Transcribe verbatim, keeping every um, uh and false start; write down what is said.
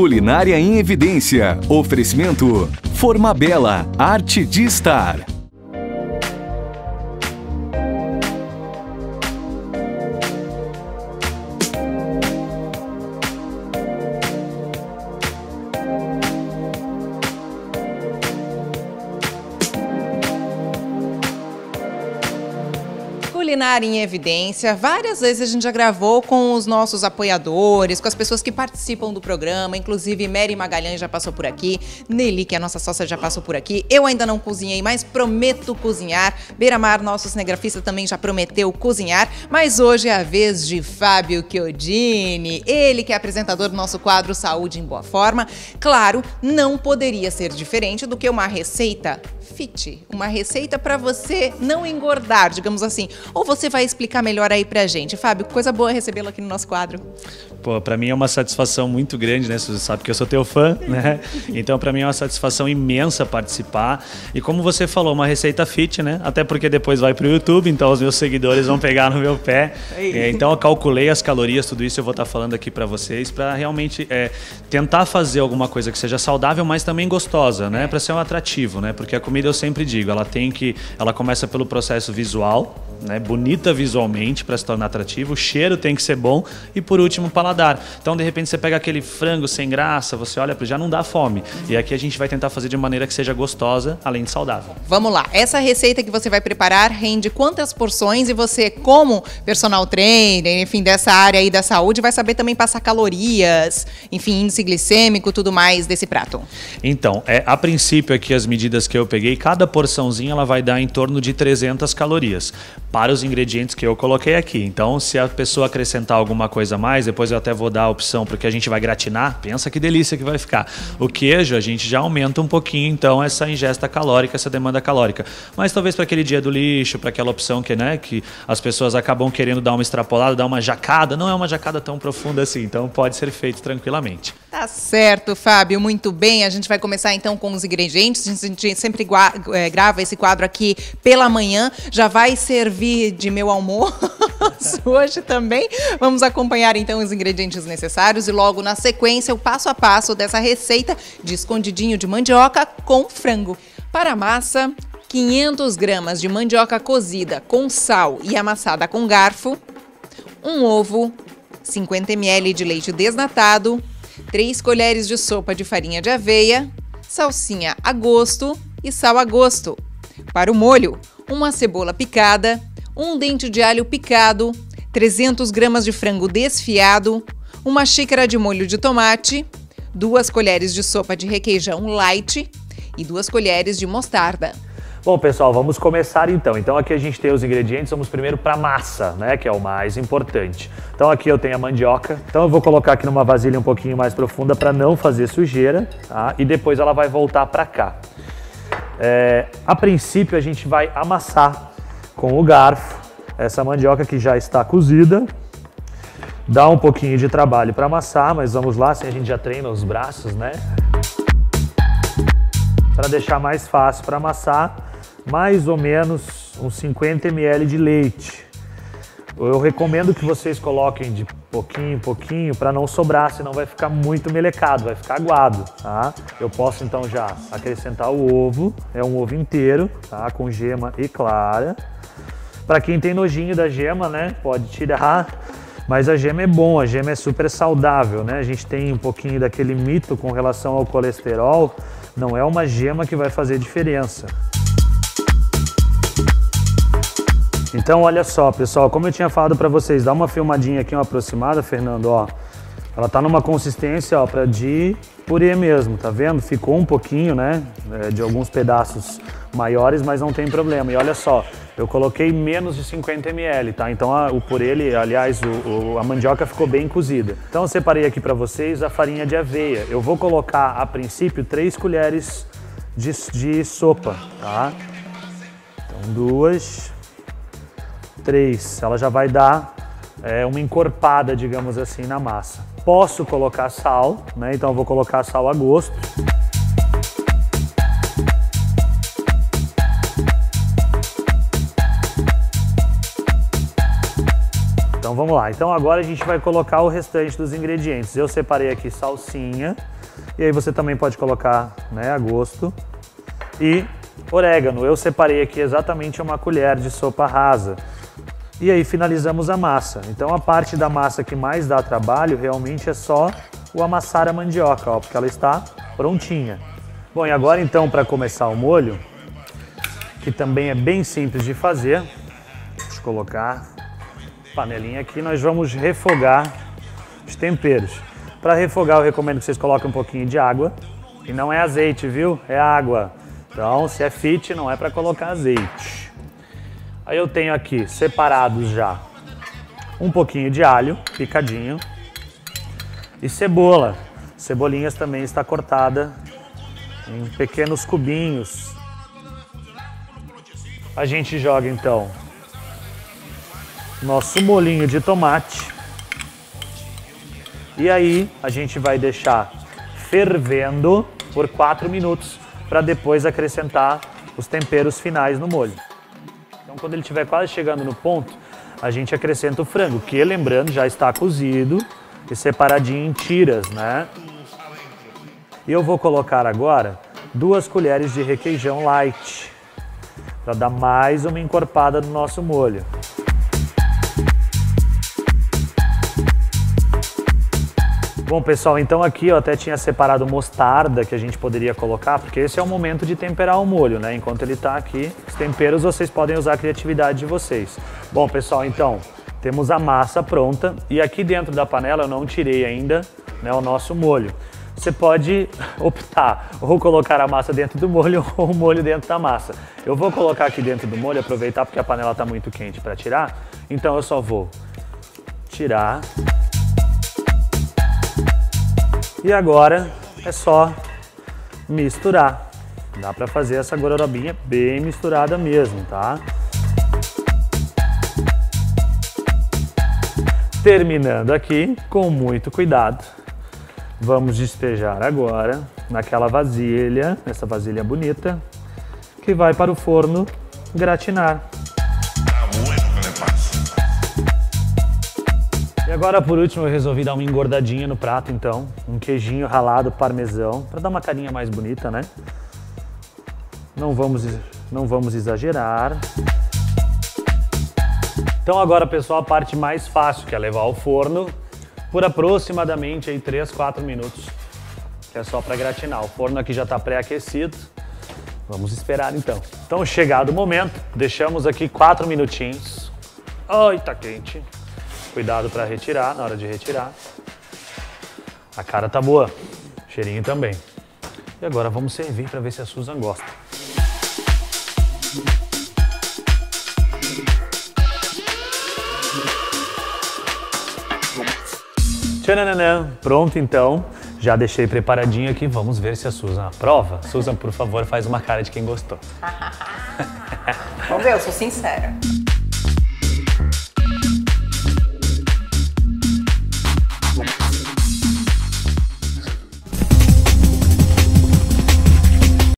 Culinária em Evidência. Oferecimento Formabella, arte de estar. Culinária em Evidência. Várias vezes a gente já gravou com os nossos apoiadores, com as pessoas que participam do programa, inclusive Mary Magalhães já passou por aqui, Nelly, que é a nossa sócia, já passou por aqui. Eu ainda não cozinhei, mas prometo cozinhar. Beiramar, nosso cinegrafista, também já prometeu cozinhar, mas hoje é a vez de Fábio Chiodini, ele que é apresentador do nosso quadro Saúde em Boa Forma. Claro, não poderia ser diferente do que uma receita fit, uma receita para você não engordar, digamos assim. Ou você vai explicar melhor aí pra gente? Fábio, coisa boa recebê-lo aqui no nosso quadro. Pô, pra mim é uma satisfação muito grande, né? Você sabe que eu sou teu fã, né? Então pra mim é uma satisfação imensa participar. E como você falou, uma receita fit, né? Até porque depois vai pro YouTube, então os meus seguidores vão pegar no meu pé. É, então eu calculei as calorias, tudo isso eu vou estar falando aqui pra vocês, pra realmente é, tentar fazer alguma coisa que seja saudável, mas também gostosa, né? Pra ser um atrativo, né? Porque a comida, eu sempre digo, ela tem que, ela começa pelo processo visual, né, bonita visualmente para se tornar atrativo, o cheiro tem que ser bom e por último paladar. Então de repente você pega aquele frango sem graça, você olha para já não dá fome. E aqui a gente vai tentar fazer de maneira que seja gostosa, além de saudável. Vamos lá, essa receita que você vai preparar rende quantas porções e você, como personal trainer, enfim, dessa área aí da saúde, vai saber também passar calorias, enfim, índice glicêmico, tudo mais desse prato. Então, é, a princípio aqui as medidas que eu peguei, cada porçãozinha ela vai dar em torno de trezentas calorias. Para os ingredientes que eu coloquei aqui. Então, se a pessoa acrescentar alguma coisa a mais, depois eu até vou dar a opção, porque a gente vai gratinar, pensa que delícia que vai ficar. O queijo, a gente já aumenta um pouquinho, então, essa ingesta calórica, essa demanda calórica. Mas talvez para aquele dia do lixo, para aquela opção que, né, que as pessoas acabam querendo dar uma extrapolada, dar uma jacada, não é uma jacada tão profunda assim, então pode ser feito tranquilamente. Tá certo, Fábio, muito bem. A gente vai começar então com os ingredientes. A gente sempre grava esse quadro aqui pela manhã, já vai servir de meu almoço hoje também. Vamos acompanhar então os ingredientes necessários e logo na sequência o passo a passo dessa receita de escondidinho de mandioca com frango. Para a massa, quinhentas gramas de mandioca cozida com sal e amassada com garfo, um ovo, cinquenta mililitros de leite desnatado, três colheres de sopa de farinha de aveia, salsinha a gosto e sal a gosto. Para o molho, uma cebola picada, um dente de alho picado, trezentas gramas de frango desfiado, uma xícara de molho de tomate, duas colheres de sopa de requeijão light e duas colheres de mostarda. Bom, pessoal, vamos começar então. Então aqui a gente tem os ingredientes, vamos primeiro para a massa, né, que é o mais importante. Então aqui eu tenho a mandioca, então eu vou colocar aqui numa vasilha um pouquinho mais profunda para não fazer sujeira, tá? E depois ela vai voltar para cá. É, a princípio a gente vai amassar com o garfo essa mandioca que já está cozida. Dá um pouquinho de trabalho para amassar, mas vamos lá, assim a gente já treina os braços, né? Para deixar mais fácil para amassar, mais ou menos uns cinquenta mililitros de leite. Eu recomendo que vocês coloquem de pouquinho em pouquinho para não sobrar, senão vai ficar muito melecado, vai ficar aguado, tá? Eu posso então já acrescentar o ovo, é um ovo inteiro, tá? Com gema e clara. Para quem tem nojinho da gema, né, pode tirar, mas a gema é bom, a gema é super saudável, né? A gente tem um pouquinho daquele mito com relação ao colesterol, não é uma gema que vai fazer diferença. Então, olha só, pessoal, como eu tinha falado para vocês, dá uma filmadinha aqui, uma aproximada, Fernando, ó. Ela tá numa consistência, ó, para de purê mesmo, tá vendo? Ficou um pouquinho, né, de alguns pedaços maiores, mas não tem problema. E olha só, eu coloquei menos de cinquenta mililitros, tá? Então a, o purê, ele, aliás, o, o, a mandioca ficou bem cozida. Então eu separei aqui para vocês a farinha de aveia. Eu vou colocar, a princípio, três colheres de, de sopa, tá? Então duas, três. Ela já vai dar é, uma encorpada, digamos assim, na massa. Posso colocar sal, né? Então eu vou colocar sal a gosto. Então Então vamos lá. Então agora a gente vai colocar o restante dos ingredientes. Eu separei aqui salsinha. E aí você também pode colocar, né, a gosto. E orégano. Eu separei aqui exatamente uma colher de sopa rasa. E aí finalizamos a massa. Então a parte da massa que mais dá trabalho realmente é só o amassar a mandioca, ó, porque ela está prontinha. Bom, e agora então para começar o molho, que também é bem simples de fazer, deixa eu colocar a panelinha aqui, nós vamos refogar os temperos. Para refogar eu recomendo que vocês coloquem um pouquinho de água, e não é azeite, viu? É água. Então se é fit não é para colocar azeite. Aí eu tenho aqui separados já um pouquinho de alho picadinho e cebola. Cebolinhas também está cortada em pequenos cubinhos. A gente joga então nosso molhinho de tomate e aí a gente vai deixar fervendo por quatro minutos para depois acrescentar os temperos finais no molho. Então quando ele estiver quase chegando no ponto, a gente acrescenta o frango, que lembrando já está cozido e separadinho em tiras, né? E eu vou colocar agora duas colheres de requeijão light, para dar mais uma encorpada no nosso molho. Bom, pessoal, então aqui eu até tinha separado mostarda que a gente poderia colocar, porque esse é o momento de temperar o molho, né? Enquanto ele tá aqui, os temperos vocês podem usar a criatividade de vocês. Bom, pessoal, então, temos a massa pronta e aqui dentro da panela eu não tirei ainda, né, o nosso molho. Você pode optar ou colocar a massa dentro do molho ou o molho dentro da massa. Eu vou colocar aqui dentro do molho, aproveitar porque a panela está muito quente para tirar, então eu só vou tirar. E agora é só misturar. Dá para fazer essa gororobinha bem misturada mesmo, tá? Terminando aqui, com muito cuidado, vamos despejar agora naquela vasilha, essa vasilha bonita, que vai para o forno gratinar. E agora, por último, eu resolvi dar uma engordadinha no prato, então. Um queijinho ralado parmesão, para dar uma carinha mais bonita, né? Não vamos, não vamos exagerar. Então agora, pessoal, a parte mais fácil, que é levar ao forno por aproximadamente aí três, quatro minutos, que é só para gratinar. O forno aqui já está pré-aquecido. Vamos esperar, então. Então, chegado o momento, deixamos aqui quatro minutinhos. Ai, tá quente. Cuidado para retirar, na hora de retirar. A cara tá boa, cheirinho também. E agora vamos servir para ver se a Susan gosta. Tchananã, pronto então. Já deixei preparadinho aqui, vamos ver se a Susan aprova. Susan, por favor, faz uma cara de quem gostou. Vamos ver, eu sou sincera.